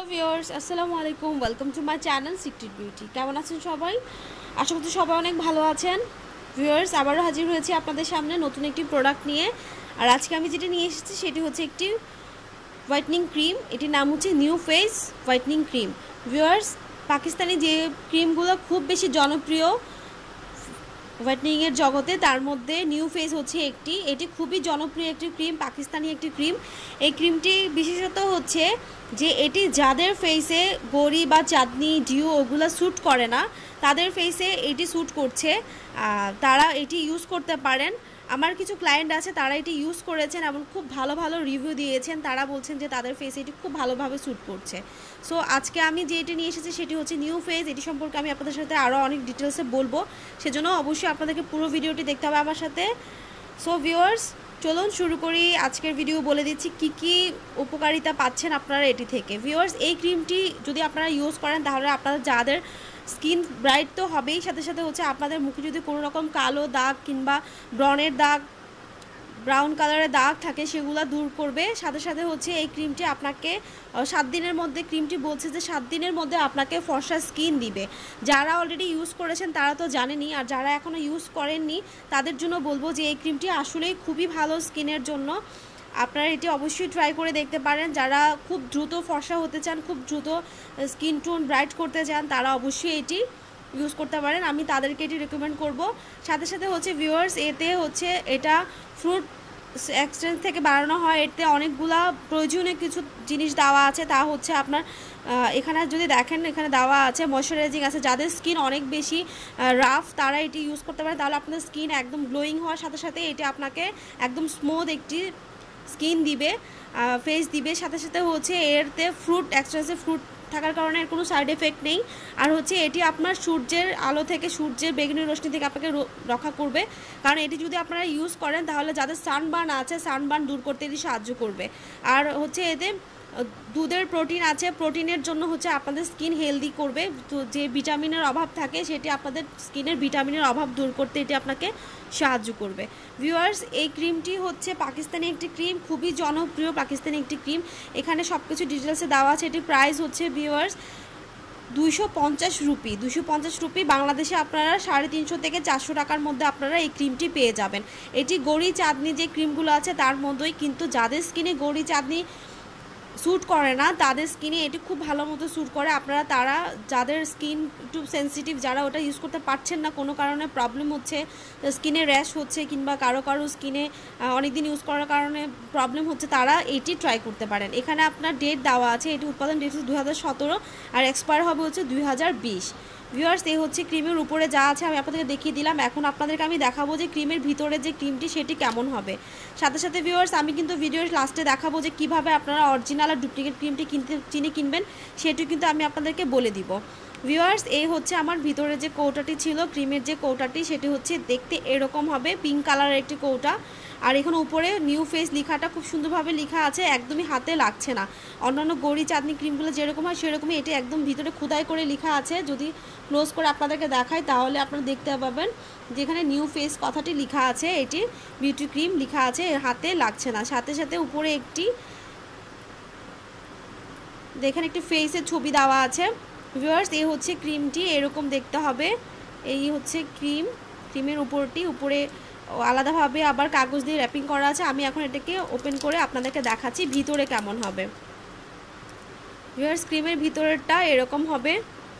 Hello viewers, আসসালামু আলাইকুম। Welcome to my channel secret beauty. কেমন আছেন সবাই? আশা করছি সবাই অনেক ভালো আছেন। ভিউয়ার্স, আবারও হাজির হয়েছি আপনাদের সামনে নতুন একটি প্রোডাক্ট নিয়ে। আর আজকে আমি যেটা নিয়ে এসেছি সেটি হচ্ছে একটি হোয়াইটনিং ক্রিম। এটির নাম হচ্ছে new face whitening cream. Viewers, Pakistani যে ক্রিমগুলো খুব বেশি জনপ্রিয় হোয়াইটনিংয়ের জগতে, তার মধ্যে নিউ ফেস হচ্ছে একটি। এটি খুবই জনপ্রিয় একটি ক্রিম, পাকিস্তানি একটি ক্রিম। এই ক্রিমটি বিশেষত হচ্ছে যে এটি যাদের ফেসে গড়ি বা চাঁদনি ডিউ ওগুলো স্যুট করে না, তাদের ফেসে এটি স্যুট করছে, তারা এটি ইউজ করতে পারেন। আমার কিছু ক্লায়েন্ট আছে, তারা এটি ইউজ করেছেন এবং খুব ভালো ভালো রিভিউ দিয়েছেন। তারা বলছেন যে তাদের ফেসে এটি খুব ভালোভাবে স্যুট করছে। সো আজকে আমি যেটি নিয়ে এসেছি সেটি হচ্ছে নিউ ফেস। এটি সম্পর্কে আমি আপনাদের সাথে আরও অনেক ডিটেলসে বলবো, সেজন্য অবশ্যই আপনাদেরকে পুরো ভিডিওটি দেখতে হবে আমার সাথে। সো ভিউয়ার্স, চলুন শুরু করি। আজকের ভিডিও বলে দিচ্ছি কি কি উপকারিতা পাচ্ছেন আপনারা এটি থেকে। ভিউয়ার্স, এই ক্রিমটি যদি আপনারা ইউজ করেন তাহলে আপনারা যাদের স্কিন ব্রাইট তো হবেই, সাথে সাথে হচ্ছে আপনাদের মুখে যদি কোনো রকম কালো দাগ কিংবা ব্রণের দাগ, ব্রাউন কালারের দাগ থাকে সেগুলো দূর করবে। সাথে সাথে হচ্ছে এই ক্রিমটি আপনাকে 7 দিনের মধ্যে, ক্রিমটি বলছে যে 7 দিনের মধ্যে আপনাকে ফর্সা স্কিন দিবে। যারা অলরেডি ইউজ করেছেন তারা তো জানেনই, আর যারা এখনও ইউজ করেননি তাদের জন্য বলবো যে এই ক্রিমটি আসলেই খুবই ভালো স্কিনের জন্য। আপনারা এটি অবশ্যই ট্রাই করে দেখতে পারেন। যারা খুব দ্রুত ফর্সা হতে চান, খুব দ্রুত স্কিন টোন ব্রাইট করতে চান, তারা অবশ্যই এটি ইউজ করতে পারেন। আমি তাদেরকে এটি রেকমেন্ড করব। সাথে সাথে হচ্ছে ভিউয়ার্স, এতে হচ্ছে এটা ফ্রুট এক্সট্রেঞ্জ থেকে বানানো হয়। এতে অনেকগুলা প্রয়োজনীয় কিছু জিনিস দেওয়া আছে। তা হচ্ছে আপনার এখানে যদি দেখেন, এখানে দেওয়া আছে ময়শ্চারাইজিং আছে। যাদের স্কিন অনেক বেশি রাফ তারা এটি ইউজ করতে পারে, তাহলে আপনার স্কিন একদম গ্লোয়িং হওয়ার সাথে সাথে এটি আপনাকে একদম স্মুথ একটি স্কিন দিবে, ফেস দিবে। সাথে সাথে হচ্ছে এরতে ফ্রুট এক্সট্রেঞ্জে ফ্রুট থাকার কারণে এর কোনো সাইড এফেক্ট নেই। আর হচ্ছে এটি আপনার সূর্যের আলো থেকে, সূর্যের বেগুনি রশ্মি থেকে আপনাকে রক্ষা করবে। কারণ এটি যদি আপনারা ইউজ করেন তাহলে যাদের সানবার্ন আছে, সানবার্ন দূর করতে এটি সাহায্য করবে। আর হচ্ছে এতে দুধের প্রোটিন আছে, প্রোটিনের জন্য হচ্ছে আপনাদের স্কিন হেলদি করবে। তো যে ভিটামিনের অভাব থাকে সেটি আপনাদের স্কিনের ভিটামিনের অভাব দূর করতে এটি আপনাকে সাহায্য করবে। ভিউয়ার্স, এই ক্রিমটি হচ্ছে পাকিস্তানি একটি ক্রিম, খুবই জনপ্রিয় পাকিস্তানি একটি ক্রিম। এখানে সব কিছু ডিটেলসে দেওয়া আছে। এটির প্রাইস হচ্ছে ভিউয়ার্স 250 রুপি। 250 রুপি বাংলাদেশে আপনারা 350 থেকে 400 টাকার মধ্যে আপনারা এই ক্রিমটি পেয়ে যাবেন। এটি গড়ি চাঁদনি যে ক্রিমগুলো আছে তার মধ্যেই, কিন্তু যাদের স্কিনে গড়ি চাঁদনি স্যুট করে না তাদের স্কিনে এটি খুব ভালো মতো স্যুট করে। আপনারা তারা যাদের স্কিন একটু সেন্সিটিভ, যারা ওটা ইউজ করতে পারছেন না, কোনো কারণে প্রবলেম হচ্ছে, স্কিনে র্যাশ হচ্ছে কিংবা কারো কারো স্কিনে অনেকদিন ইউজ করার কারণে প্রবলেম হচ্ছে, তারা এটি ট্রাই করতে পারেন। এখানে আপনার ডেট দেওয়া আছে। এটি উৎপাদন ডেট হচ্ছে 2017 আর এক্সপায়ার হবে হচ্ছে 2020। ভিউয়ার্স, এই হচ্ছে ক্রিমের উপরে যা আছে আমি আপনাদেরকে দেখিয়ে দিলাম। এখন আপনাদেরকে আমি দেখাবো যে ক্রিমের ভিতরে যে ক্রিমটি সেটি কেমন হবে। সাথে সাথে ভিউয়ার্স, আমি কিন্তু ভিডিওর লাস্টে দেখাবো যে কিভাবে আপনারা অরিজিনাল আর ডুপ্লিকেট ক্রিমটি কিনবেন সেটি কিন্তু আমি আপনাদেরকে বলে দিব। ভিউয়ার্স, এই হচ্ছে আমার ভিতরে যে কৌটাটি ছিল, ক্রিমের যে কৌটাটি, সেটি হচ্ছে দেখতে এরকম হবে, পিঙ্ক কালারের একটি কৌটা। আর এখানে উপরে নিউ ফেস লেখাটা খুব সুন্দরভাবে লেখা আছে, একদমই হাতে লাগছে না। অন্যান্য গড়ি চাঁদনি ক্রিমগুলো যেরকম হয় সেরকমই এটি একদম ভিতরে খোদাই করে লেখা আছে। যদি ক্লোজ করে আপনাদেরকে দেখাই তাহলে আপনারা দেখতে পাবেন যেখানে নিউ ফেস কথাটি লেখা আছে, এটি বিউটি ক্রিম লেখা আছে, হাতে লাগছে না। সাথে সাথে উপরে একটি দেখেন একটি ফেসের ছবি দেওয়া আছে। ভিউয়ার্স, এই হচ্ছে ক্রিমটি, এরকম দেখতে হবে। এই হচ্ছে ক্রিম, ক্রিমের উপরে আলাদাভাবে আবার কাগজ দিয়ে র্যাপিং করা আছে। আমি এখন এটাকে ওপেন করে আপনাদেরকে দেখাচ্ছি ভিতরে কেমন হবে। ভিউয়ার্স, ক্রিমের ভিতরেরটা এরকম হবে।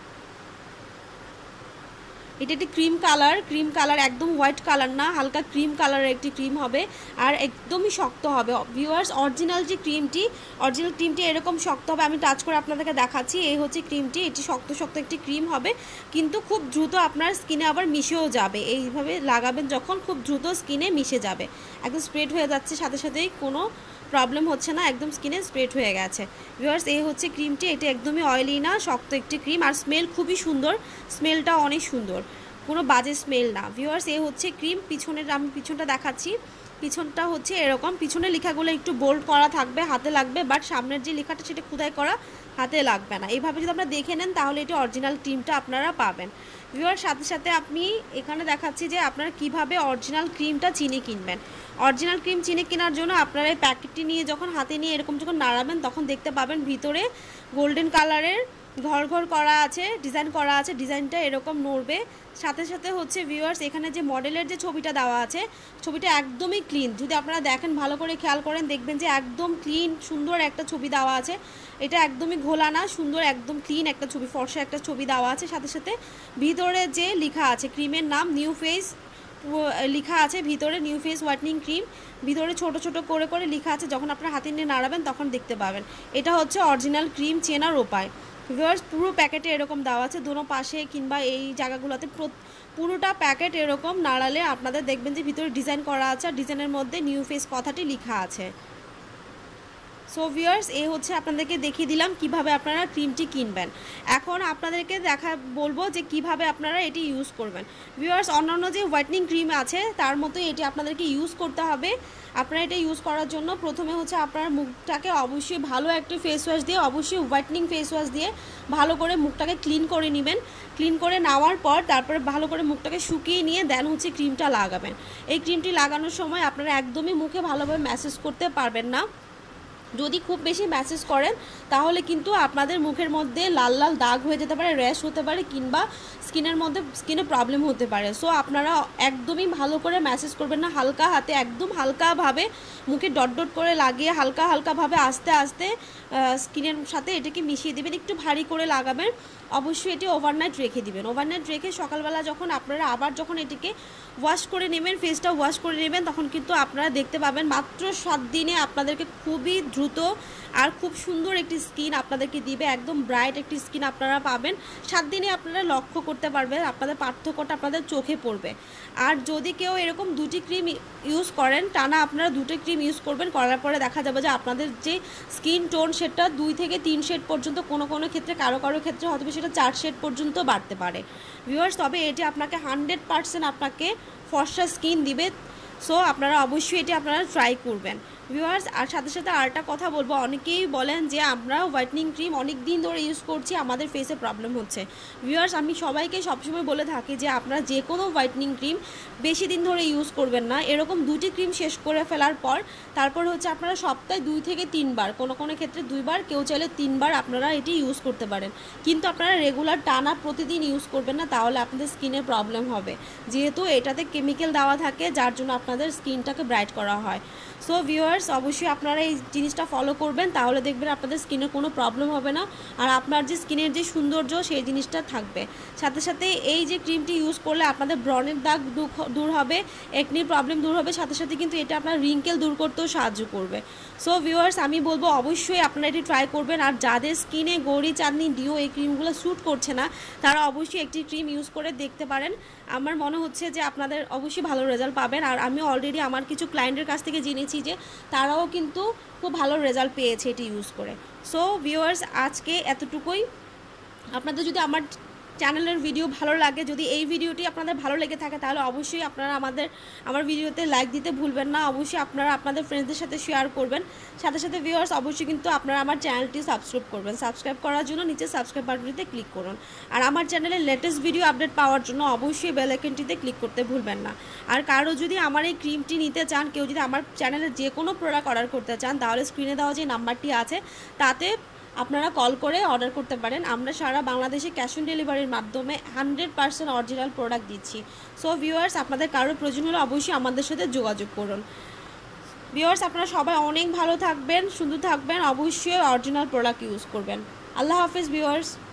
এটা একটি ক্রিম কালার, একদম হোয়াইট কালার না, হালকা ক্রিম কালারের একটি ক্রিম হবে আর একদমই শক্ত হবে। ভিউয়ার্স, অরিজিনাল ক্রিমটি এরকম শক্ত হবে। আমি টাচ করে আপনাদেরকে দেখাচ্ছি। এই হচ্ছে ক্রিমটি, এটি শক্ত শক্ত একটি ক্রিম হবে, কিন্তু খুব দ্রুত আপনার স্কিনে আবার মিশেও যাবে। এইভাবে লাগাবেন যখন, খুব দ্রুত স্কিনে মিশে যাবে, একদম স্প্রেড হয়ে যাচ্ছে, সাথে সাথেই কোনো প্রবলেম হচ্ছে না, একদম স্কিনে স্প্রেড হয়ে গেছে। ভিউয়ার্স, এই হচ্ছে ক্রিমটি, এটি একদমই অয়েলি না, শক্ত একটি ক্রিম। আর স্মেল খুবই সুন্দর, স্মেলটা অনেক সুন্দর, কোনো বাজে স্মেল না। ভিউয়ার্স, এই হচ্ছে ক্রিম। আমি পিছনটা দেখাচ্ছি। পিছনটা হচ্ছে এরকম, পিছনের লেখাগুলো একটু বোল্ড করা থাকবে, হাতে লাগবে, বাট সামনের যে লেখাটা সেটা খোদাই করা, হাতে লাগবে না। এইভাবে যদি আপনারা দেখে নেন তাহলে এটি অরিজিনাল ক্রিমটা আপনারা পাবেন। ভিউয়ার, সাথে সাথে আপনি এখানে দেখাচ্ছি যে আপনারা কিভাবে অরিজিনাল ক্রিমটা চিনে কিনবেন। অরিজিনাল ক্রিম চিনি কেনার জন্য আপনারা এই প্যাকেটটি নিয়ে যখন হাতে নিয়ে এরকম যখন নাড়াবেন তখন দেখতে পাবেন ভিতরে গোল্ডেন কালারের ঘর ঘর করা আছে, ডিজাইন করা আছে, ডিজাইনটা এরকম নড়বে। সাথে সাথে হচ্ছে ভিউয়ার্স এখানে যে মডেলের যে ছবিটা দেওয়া আছে ছবিটা একদমই ক্লিন, যদি আপনারা দেখেন ভালো করে খেয়াল করেন দেখবেন যে একদম ক্লিন সুন্দর একটা ছবি দেওয়া আছে। এটা একদমই ঘোলা না, সুন্দর একদম ক্লিন একটা ছবি, ফর্সা একটা ছবি দেওয়া আছে। সাথে সাথে ভিতরে যে লেখা আছে ক্রিমের নাম নিউ ফেস লেখা আছে, ভিতরে নিউ ফেস হোয়াইটনিং ক্রিম ভিতরে ছোট ছোট করে করে লেখা আছে, যখন আপনারা হাতে নিয়ে নাড়াবেন তখন দেখতে পাবেন। এটা হচ্ছে অরিজিনাল ক্রিম চেনার উপায়। ভিউয়ার্স পুরো প্যাকেটে এরকম দেওয়া আছে, দোনো পাশে কিংবা এই জায়গাগুলোতে পুরোটা প্যাকেট এরকম নাড়ালে আপনাদের দেখবেন যে ভিতরে ডিজাইন করা আছে, আর ডিজাইনের মধ্যে নিউ ফেস কথাটি লেখা আছে। সো ভিউয়ার্স এই হচ্ছে আপনাদেরকে দেখিয়ে দিলাম কিভাবে আপনারা ক্রিমটি কিনবেন। এখন আপনাদেরকে বলবো যে কিভাবে আপনারা এটি ইউজ করবেন। ভিউয়ার্স অন্যান্য যে হোয়াইটনিং ক্রিম আছে তার মতোই এটি আপনাদেরকে ইউজ করতে হবে। আপনারা এটা ইউজ করার জন্য প্রথমে হচ্ছে আপনার মুখটাকে অবশ্যই ভালো একটা ফেস ওয়াশ দিয়ে, অবশ্যই হোয়াইটনিং ফেস ওয়াশ দিয়ে ভালো করে মুখটাকে ক্লিন করে নেবেন। ক্লিন করে নেওয়ার পর তারপরে ভালো করে মুখটাকে শুকিয়ে নিয়ে দেন হচ্ছে ক্রিমটা লাগাবেন। এই ক্রিমটি লাগানোর সময় আপনারা একদমই মুখে ভালোভাবে ম্যাসেজ করতে পারবেন না। যদি খুব বেশি ম্যাসেজ করেন তাহলে কিন্তু আপনাদের মুখের মধ্যে লাল লাল দাগ হয়ে যেতে পারে, র্যাশ হতে পারে, কিংবা স্কিনে প্রবলেম হতে পারে। সো আপনারা একদমই ভালো করে ম্যাসেজ করবেন না, হালকা হাতে একদম হালকাভাবে মুখে ডট ডট করে লাগিয়ে হালকাভাবে আস্তে আস্তে স্কিনের সাথে এটাকে মিশিয়ে দেবেন, একটু ভারী করে লাগাবেন। অবশ্যই এটি ওভারনাইট রেখে দিবেন। ওভারনাইট রেখে সকালবেলা যখন আপনারা আবার যখন এটিকে ওয়াশ করে নেবেন, ফেসটা ওয়াশ করে নেবেন, তখন কিন্তু আপনারা দেখতে পাবেন মাত্র 7 দিনে আপনাদেরকে খুবই দ্রুত আর খুব সুন্দর একটি স্কিন আপনাদেরকে দিবে, একদম ব্রাইট একটি স্কিন আপনারা পাবেন। 7 দিনে আপনারা লক্ষ্য করতে পারবেন, আপনাদের পার্থক্যটা আপনাদের চোখে পড়বে। আর যদি কেউ এরকম 2টি ক্রিম ইউজ করেন, টানা আপনারা 2টি ক্রিম ইউজ করবেন, করার পরে দেখা যাবে যে আপনাদের যে স্কিন টোন সেটা 2 থেকে 3 শেড পর্যন্ত, কোনো ক্ষেত্রে কারো ক্ষেত্রে হয়তো সেটা 4 শেড পর্যন্ত বাড়তে পারে। ভিউয়ার্স তবে এটি আপনাকে 100% আপনাকে ফর্সা স্কিন দিবে। সো আপনারা অবশ্যই এটি আপনারা ট্রাই করবেন ভিউয়ার্স। আর সাথে সাথে আরেকটা কথা বলবো, অনেকেই বলেন যে আমরা হোয়াইটনিং ক্রিম অনেক দিন ধরে ইউজ করছি, আমাদের ফেসে প্রবলেম হচ্ছে। ভিউয়ার্স আমি সবাইকে সবসময় বলে থাকি যে আপনারা যে কোনো হোয়াইটনিং ক্রিম বেশি দিন ধরে ইউজ করবেন না। এরকম 2টি ক্রিম শেষ করে ফেলার পর তারপর হচ্ছে আপনারা সপ্তাহে 2 থেকে 3 বার, কোনো ক্ষেত্রে 2 বার, কেউ চাইলে 3 বার আপনারা এটি ইউজ করতে পারেন। কিন্তু আপনারা রেগুলার টানা প্রতিদিন ইউজ করবেন না, তাহলে আপনাদের স্কিনের প্রবলেম হবে, যেহেতু এটাতে কেমিক্যাল দেওয়া থাকে যার জন্য আপনাদের স্কিনটাকে ব্রাইট করা হয়। সো ভিউয়ার্স অবশ্যই আপনারা এই জিনিসটা ফলো করবেন, তাহলে দেখবেন আপনাদের স্কিনের কোনো প্রবলেম হবে না, আর আপনার যে স্কিনের যে সৌন্দর্য সেই জিনিসটা থাকবে। সাথে সাথে এই যে ক্রিমটি ইউজ করলে আপনাদের ব্রণের দাগ দূর হবে, একনির প্রবলেম দূর হবে, সাথে সাথে কিন্তু এটা আপনার রিঙ্কেল দূর করতেও সাহায্য করবে। সো ভিউয়ার্স আমি বলবো অবশ্যই আপনারা এটি ট্রাই করবেন। আর যাদের স্কিনে গড়ি, চাঁদনি, ডিও এই ক্রিমগুলো স্যুট করছে না তারা অবশ্যই একটি ক্রিম ইউজ করে দেখতে পারেন। আমার মনে হচ্ছে যে আপনাদের অবশ্যই ভালো রেজাল্ট পাবেন। আর আমি অলরেডি আমার কিছু ক্লায়েন্টের কাছ থেকে জেনেছি যে তারাও কিন্তু খুব ভালো রেজাল্ট পেয়েছে এটি ইউজ করে। সো ভিউয়ার্স আজকে এতটুকুই। আপনাদের যদি আমার চ্যানেলের ভিডিও ভালো লাগে, যদি এই ভিডিওটি আপনাদের ভালো লেগে থাকে, তাহলে অবশ্যই আপনারা আমার ভিডিওতে লাইক দিতে ভুলবেন না। অবশ্যই আপনারা আপনাদের ফ্রেন্ডসদের সাথে শেয়ার করবেন। সাথে সাথে ভিউয়ার্স অবশ্যই কিন্তু আপনারা আমার চ্যানেলটি সাবস্ক্রাইব করবেন। সাবস্ক্রাইব করার জন্য নিচে সাবস্ক্রাইব বাটনটিতে ক্লিক করুন। আর আমার চ্যানেলের লেটেস্ট ভিডিও আপডেট পাওয়ার জন্য অবশ্যই বেল আইকনটিতে ক্লিক করতে ভুলবেন না। আর কারো যদি আমার এই ক্রিমটি নিতে চান, কেউ যদি আমার চ্যানেলের যে কোনো প্রোডাক্ট অর্ডার করতে চান, তাহলে স্ক্রিনে দেওয়া যে নাম্বারটি আছে তাতে আপনারা কল করে অর্ডার করতে পারেন। আমরা সারা বাংলাদেশে ক্যাশ অন ডেলিভারির মাধ্যমে 100% অরিজিনাল প্রোডাক্ট দিচ্ছি। সো ভিউয়ার্স আপনাদের কারোর প্রয়োজন হলে অবশ্যই আমাদের সাথে যোগাযোগ করুন। ভিউয়ার্স আপনারা সবাই অনেক ভালো থাকবেন, সুন্দর থাকবেন, অবশ্যই অরিজিনাল প্রোডাক্ট ইউজ করবেন। আল্লাহ হাফেজ ভিউয়ার্স।